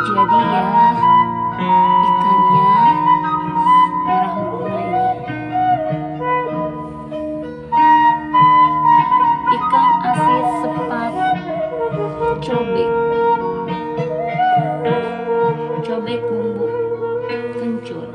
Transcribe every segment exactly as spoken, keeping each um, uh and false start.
jadi ya ikannya merah merona ini. Ikan asin sepat cobek. Cobek bumbu kencur.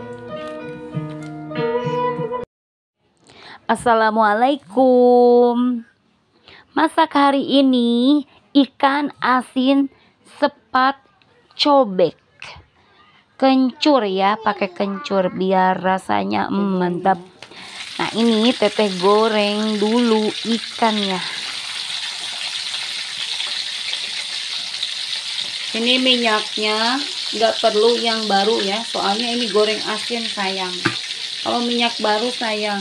Assalamualaikum. Masak hari ini ikan asin sepat cobek kencur ya, pakai kencur biar rasanya mm, mantap. Nah ini teteh goreng dulu ikannya. Ini minyaknya nggak perlu yang baru ya, soalnya ini goreng asin sayang. Kalau minyak baru sayang.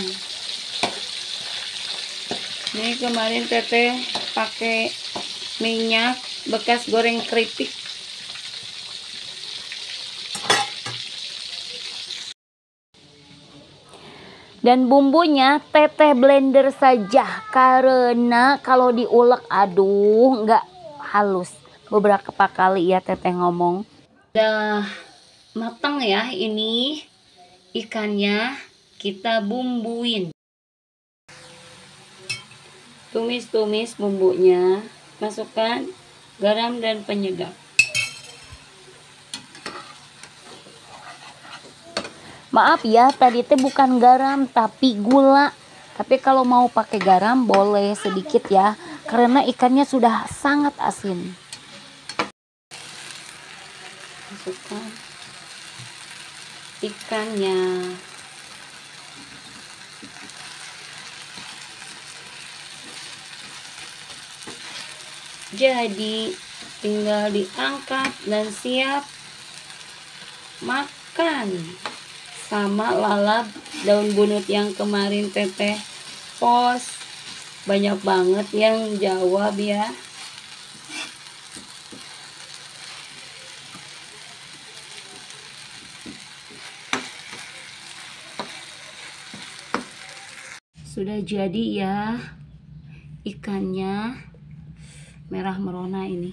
Ini kemarin teteh pakai minyak bekas goreng keripik. Dan bumbunya teteh blender saja, karena kalau diulek aduh nggak halus. Beberapa kali ya teteh ngomong. Udah matang ya ini ikannya, kita bumbuin. Tumis-tumis bumbunya, masukkan garam dan penyedap. Maaf ya, tadi itu bukan garam tapi gula. Tapi kalau mau pakai garam boleh sedikit ya, karena ikannya sudah sangat asin. Masukkan ikannya. Jadi tinggal diangkat dan siap makan sama lalap daun bunut yang kemarin teteh post. Banyak banget yang jawab ya. Sudah jadi ya ikannya merah merona ini.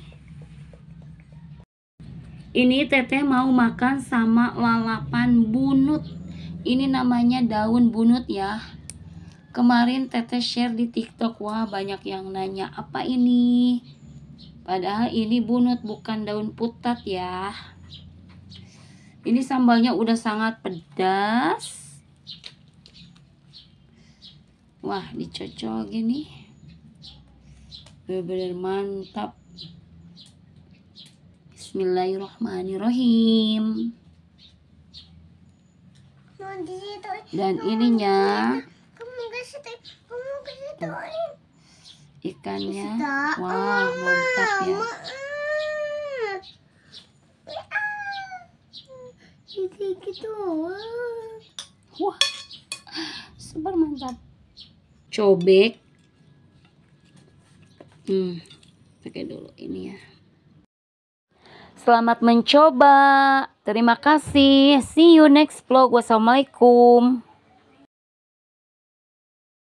Ini teteh mau makan sama lalapan bunut. Ini namanya daun bunut ya. Kemarin teteh share di TikTok, wah banyak yang nanya apa ini. Padahal ini bunut bukan daun putat ya. Ini sambalnya udah sangat pedas. Wah dicocol gini. Bener-bener mantap. Bismillahirrahmanirrahim. Dan ininya ikannya, wah mantap ya. Wah super mantap. Cobek. Hmm, pakai dulu ini ya. Selamat mencoba. Terima kasih. See you next vlog. Wassalamualaikum.